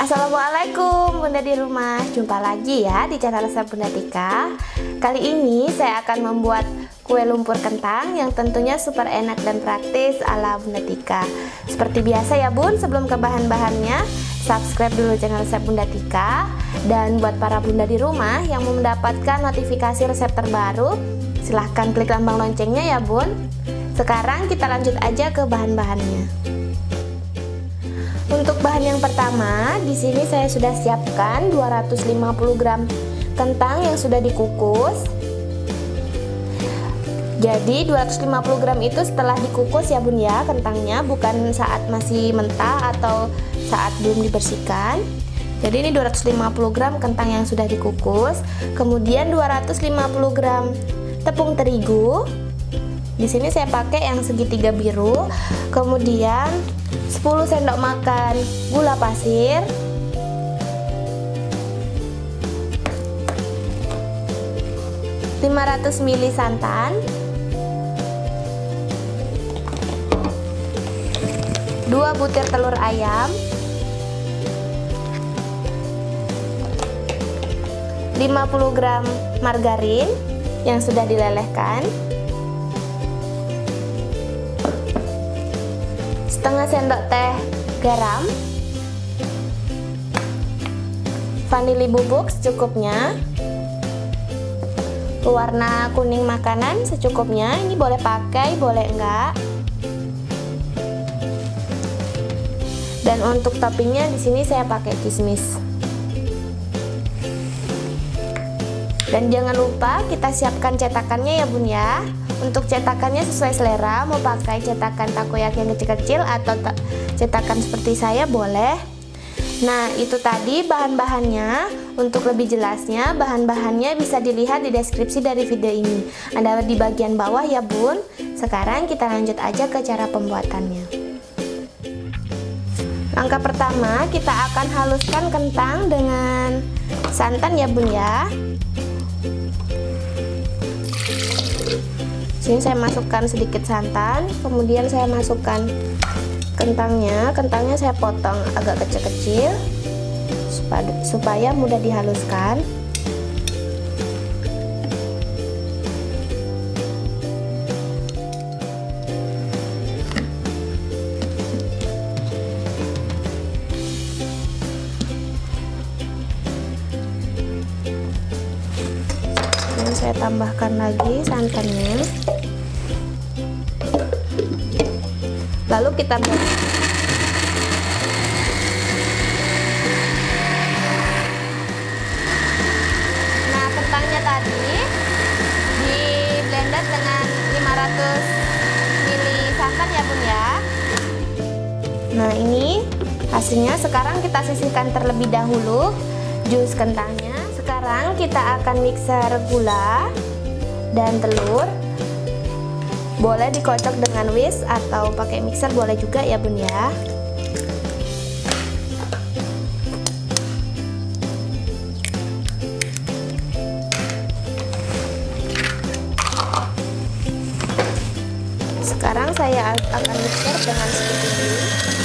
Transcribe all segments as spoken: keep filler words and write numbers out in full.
Assalamualaikum Bunda di rumah. Jumpa lagi ya di channel resep Bunda Tika. Kali ini saya akan membuat kue lumpur kentang yang tentunya super enak dan praktis ala Bunda Tika. Seperti biasa ya Bun, sebelum ke bahan-bahannya, subscribe dulu channel resep Bunda Tika. Dan buat para bunda di rumah yang mau mendapatkan notifikasi resep terbaru, silahkan klik lambang loncengnya ya Bun. Sekarang kita lanjut aja ke bahan-bahannya. Untuk bahan yang pertama, di sini saya sudah siapkan dua ratus lima puluh gram kentang yang sudah dikukus. Jadi dua ratus lima puluh gram itu setelah dikukus ya Bun ya kentangnya, bukan saat masih mentah atau saat belum dibersihkan. Jadi ini dua ratus lima puluh gram kentang yang sudah dikukus. Kemudian dua ratus lima puluh gram tepung terigu. Di sini saya pakai yang segitiga biru. Kemudian sepuluh sendok makan gula pasir, lima ratus mililiter santan, dua butir telur ayam, lima puluh gram margarin yang sudah dilelehkan, setengah sendok teh garam, vanili bubuk secukupnya, pewarna kuning makanan secukupnya. Ini boleh pakai, boleh enggak. Dan untuk toppingnya di sini saya pakai kismis. Dan jangan lupa kita siapkan cetakannya ya Bun ya. Untuk cetakannya sesuai selera, mau pakai cetakan takoyaki yang kecil-kecil atau cetakan seperti saya boleh. Nah, itu tadi bahan-bahannya. Untuk lebih jelasnya, bahan-bahannya bisa dilihat di deskripsi dari video ini. Ada di bagian bawah ya Bun. Sekarang kita lanjut aja ke cara pembuatannya. Langkah pertama, kita akan haluskan kentang dengan santan ya Bun ya. Sini saya masukkan sedikit santan, kemudian saya masukkan kentangnya. Kentangnya saya potong agak kecil-kecil supaya mudah dihaluskan. Dan saya tambahkan lagi santannya. Lalu kita blend. Nah, kentangnya tadi di blender dengan lima ratus mililiter santan ya Bun ya. Nah, ini hasilnya. Sekarang kita sisihkan terlebih dahulu jus kentangnya. Sekarang kita akan mixer gula dan telur. Boleh dikocok dengan whisk atau pakai mixer boleh juga ya Bun ya. Sekarang saya akan mixer dengan sedikit ini.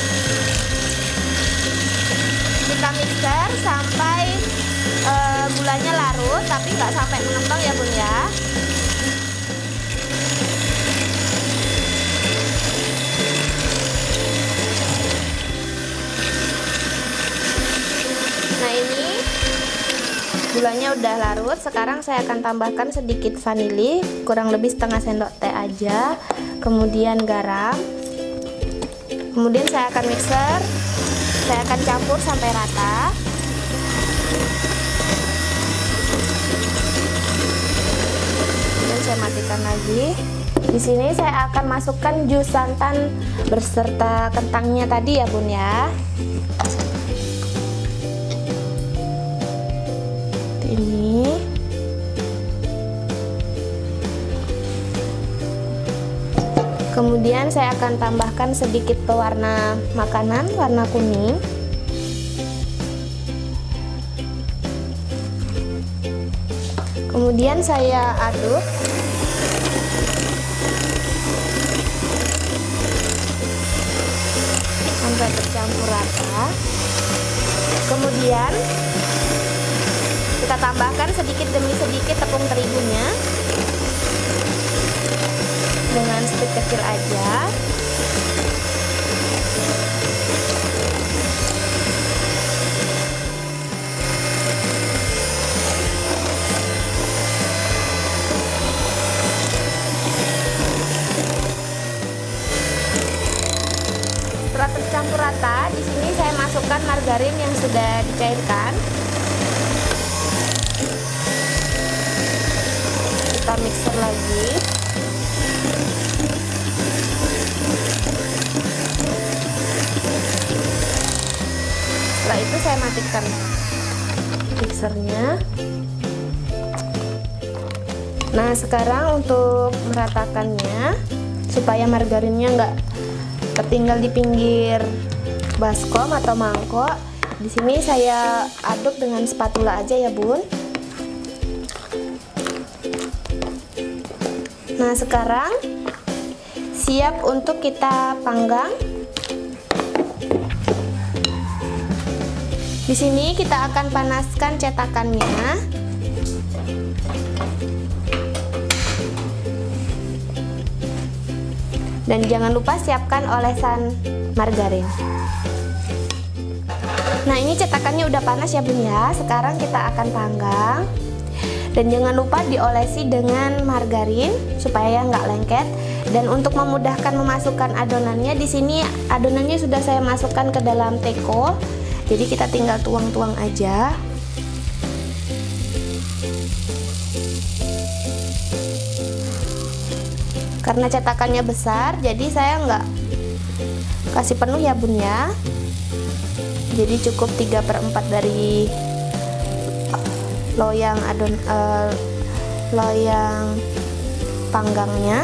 Kita mixer sampai e, gulanya larut, tapi nggak sampai mengembang ya Bun ya. Nah, ini gulanya udah larut. Sekarang saya akan tambahkan sedikit vanili, kurang lebih setengah sendok teh aja. Kemudian garam. Kemudian saya akan mixer. Saya akan campur sampai rata. Kemudian saya matikan lagi. Di sini saya akan masukkan jus santan beserta kentangnya tadi ya Bun ya. Ini kemudian saya akan tambahkan sedikit pewarna makanan warna kuning. Kemudian saya aduk sampai tercampur rata. Kemudian kita tambahkan sedikit demi sedikit tepung terigunya dengan stick kecil aja. Setelah tercampur rata, di sini saya masukkan margarin yang sudah dicairkan. Kita mixer lagi. Setelah itu saya matikan mixernya. Nah, sekarang untuk meratakannya supaya margarinnya nggak tertinggal di pinggir baskom atau mangkok, di sini saya aduk dengan spatula aja ya Bun. Nah, sekarang siap untuk kita panggang. Di sini kita akan panaskan cetakannya. Dan jangan lupa siapkan olesan margarin. Nah, ini cetakannya udah panas ya Bun ya. Sekarang kita akan panggang. Dan jangan lupa diolesi dengan margarin supaya nggak lengket. Dan untuk memudahkan memasukkan adonannya, di sini adonannya sudah saya masukkan ke dalam teko. Jadi kita tinggal tuang-tuang aja. Karena cetakannya besar, jadi saya nggak kasih penuh ya Bun ya. Jadi cukup tiga per empat dari loyang adon uh, loyang panggangnya.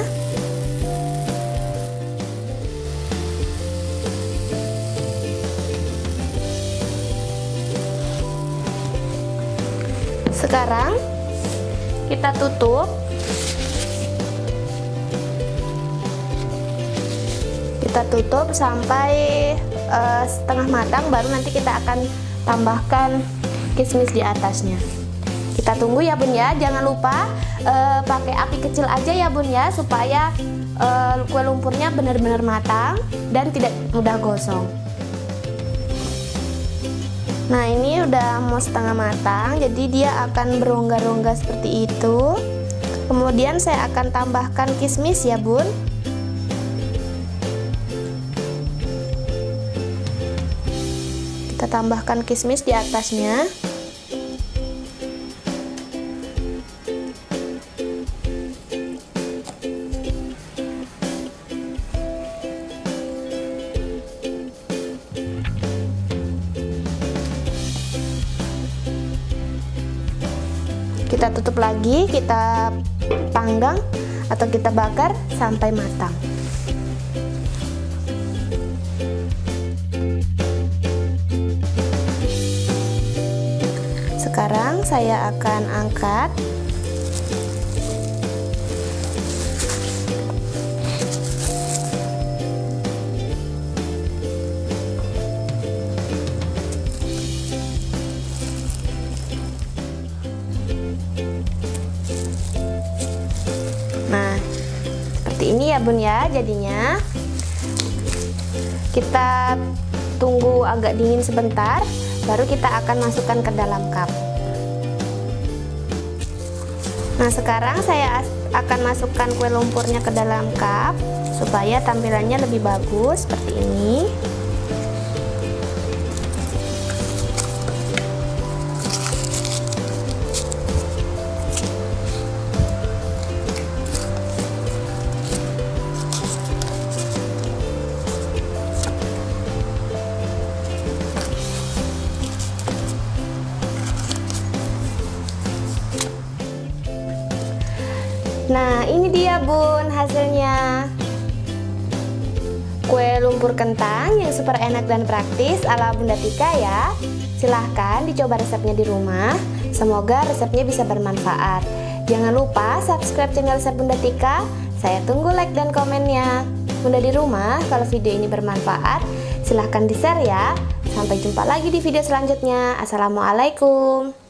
Sekarang kita tutup. Kita tutup sampai uh, setengah matang, baru nanti kita akan tambahkan kismis di atasnya. Kita tunggu ya Bun ya. Jangan lupa uh, pakai api kecil aja ya Bun ya, supaya uh, kue lumpurnya benar-benar matang dan tidak mudah gosong. Nah, ini udah mau setengah matang, jadi dia akan berongga-rongga seperti itu. Kemudian saya akan tambahkan kismis ya Bun. Kita tambahkan kismis di atasnya. Kita tutup lagi, kita panggang atau kita bakar sampai matang. Sekarang saya akan angkat. Nah, seperti ini ya Bun ya jadinya. Kita tunggu agak dingin sebentar, baru kita akan masukkan ke dalam cup. Nah, sekarang saya akan masukkan kue lumpurnya ke dalam cup supaya tampilannya lebih bagus seperti ini. Nah, ini dia Bun hasilnya. Kue lumpur kentang yang super enak dan praktis ala Bunda Tika ya. Silahkan dicoba resepnya di rumah. Semoga resepnya bisa bermanfaat. Jangan lupa subscribe channel Resep Bunda Tika. Saya tunggu like dan komennya. Bunda di rumah, kalau video ini bermanfaat, Silahkan di-share ya. Sampai jumpa lagi di video selanjutnya. Assalamualaikum.